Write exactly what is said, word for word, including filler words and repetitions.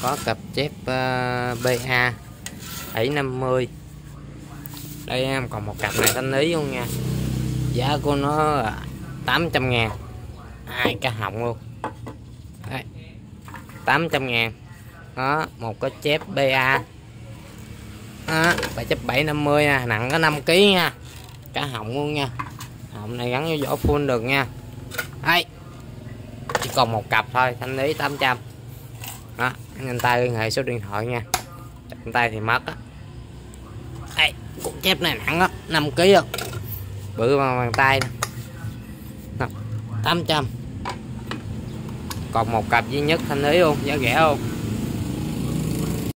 có cặp chép uh, bê a bảy năm mươi. Đây em còn một cặp này thanh lý luôn nha. Giá của nó là tám trăm ngàn, hai cái họng luôn. Đấy, tám trăm ngàn. Đó, một cái chép bê a. Đó, phải chép bảy năm mươi nha, nặng có năm ki lô gam nha. Cả họng luôn nha. Họng này gắn vô vỏ full được nha. Đây, chỉ còn một cặp thôi, thanh lý tám trăm. Đó, anh tay liên hệ số điện thoại nha. Anh tay thì mất á. Đây, con chép này nặng á, năm ki lô gam, bự bằng bàn tay nè. tám trăm. Còn một cặp duy nhất thanh lý luôn, giá rẻ không?